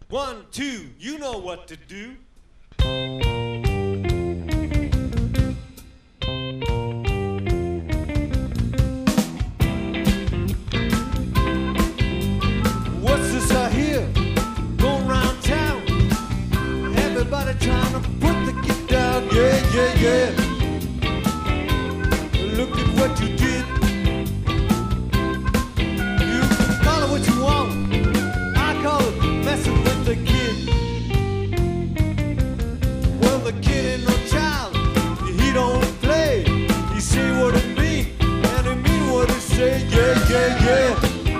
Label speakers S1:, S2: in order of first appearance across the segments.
S1: 1, 2, you know what to do. What's this I hear going round town? Everybody trying to put the kid down. Yeah, yeah, yeah. Look at what you did. You can call it what you want. I call it messing with the kid. Well, the kid ain't no child. He don't play. He say what he mean, and he mean what he say. Yeah, yeah, yeah.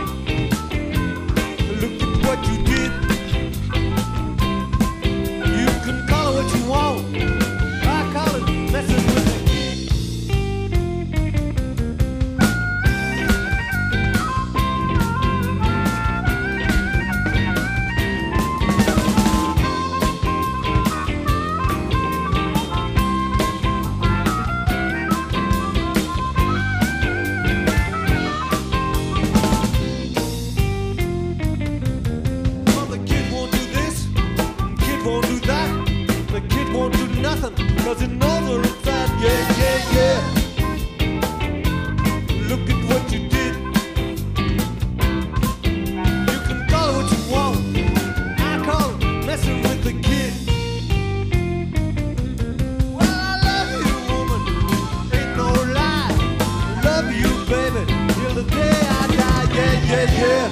S1: Look at what you did. You can call it what you want. I call it messing with the kid. Well, the kid won't do this, the kid won't do that, the kid won't do nothing, cause he knows what it's at. Yeah, yeah, yeah. Look at what you did. You can call it what you want. I call it messing with the kid. Well, I love you, woman, ain't no lie. I love you, baby, till the day I die. Yeah, yeah, yeah.